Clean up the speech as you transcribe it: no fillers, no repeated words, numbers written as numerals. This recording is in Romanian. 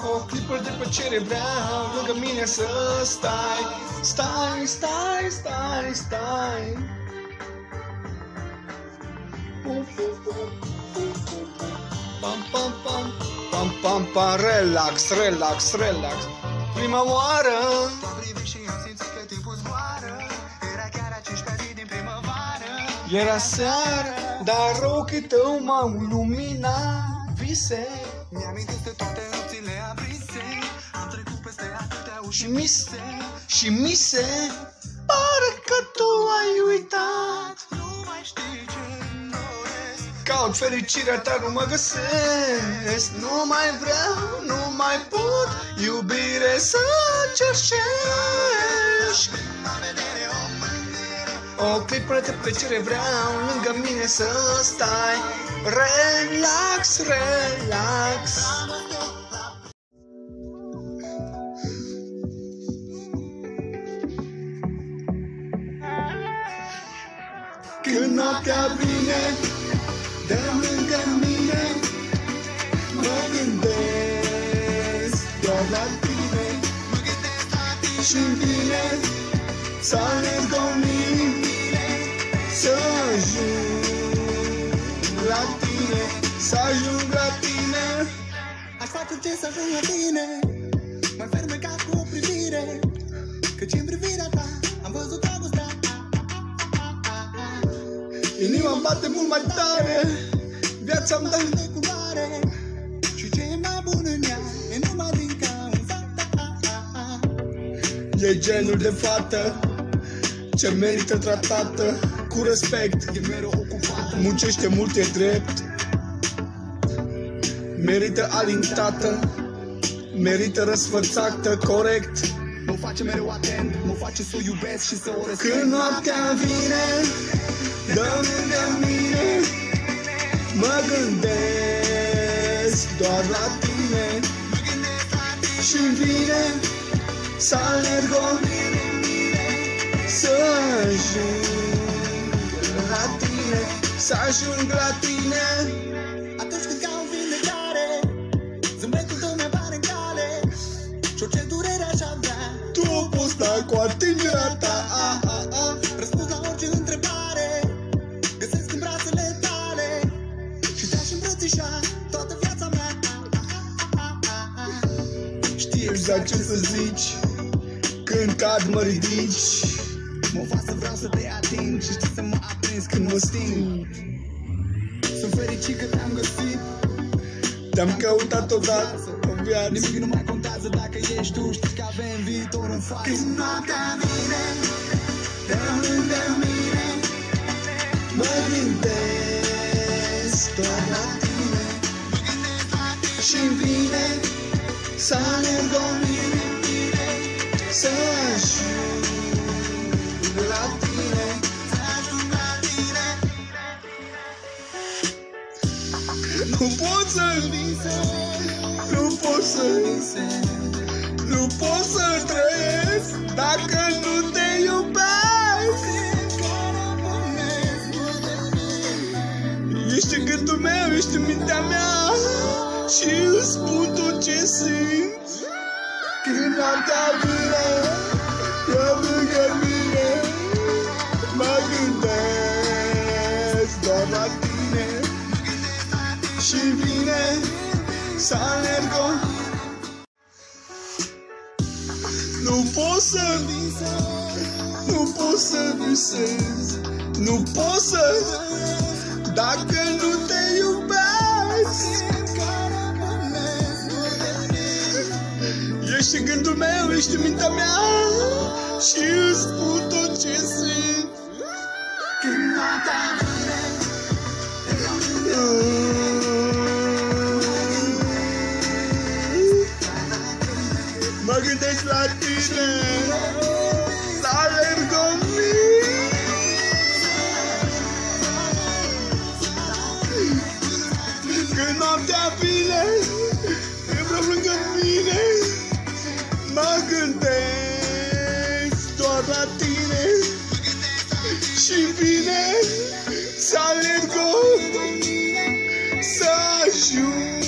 O clipă de plăcere vreau lângă mine să stai. Stai, stai, stai, stai. Pam, pam, pam, pam, pam, pam, relax, relax, relax. Prima oară te-am privit și am simțit că timpul zboară. Era chiar acești zi din primăvară. Era seară, dar ochii tău m-au iluminat. Vise, mi-amintesc de toate nopțile aprinse. Am trecut peste atâtea uși și mise. Pare că tu ai uitat. Nu mai știi ce-mi doresc. Caut fericirea ta, nu mă găsesc. Nu mai vreau, nu mai pot iubire să cerșești. O clipă de plăcere vreau lângă mine să stai. Relax, relax. Când noaptea vine de lângă mine, mă gândesc doar la tine. Și-mi vine să alerg o mine, să ajung la tine, să ajung la tine. Aș face ce să ajung la tine, mai fermecat cu o privire, căci în privirea ta am văzut dragostea. Inima-mi bate mult mai tare, viața-mi dă de culoare, și ce e mai bun în ea e numai din cauza ta. E genul de fată ce merită tratată cu respect. E mereu ocupată, muncește mult, e drept. Merită alintată, merită răsfățată, corect. Mă face mereu atent, mă face să o iubesc și să o respect. Când noaptea vine de lângă mine, mă gândesc doar la tine. Și-mi vine să alerg o mine, să ajung la tine, să ajung la tine. Atunci când caut vindecare, zâmbetul tău mi-apare în cale, și orice durere aș avea, tu poți sta cu atingerea ta. Răspuns la orice întrebare găsesc în brațele tale, și te-aș îmbrățișa toată viața mea. Știi exact ce să zici, când cad mă ridici, mă fac să vreau să te ating, și știi să mă aprins când mă sting. Sunt fericit că te-am găsit, te-am căutat odată în viață. Nimic nu mai contează dacă ești tu, știi că avem viitor în față. Când noaptea vine de lângă mine, mă gândesc doar la tine. Și-mi vine să alerg o mine, să ajung la tine, să ajung la tine. Nu pot să visez, nu pot să visez, nu pot să trăiesc dacă nu te iubesc. Ești în gândul meu, ești în mintea mea, și îți spun tot ce simt. Când noaptea vine de lângă mine, mă gândesc doar la tine. Și vine să alerg o... Nu pot să visez, nu pot să visez, nu pot să... Dacă nu te iubesc. Ești în gândul meu, ești în mintea mea, și îți spun tot ce simt. Când noaptea vine, mă gândesc la tine, să alerg o mine. Când noaptea vine, împreună lângă mine, mă gândesc doar la tine. Și vine să alerg o mine, să ajung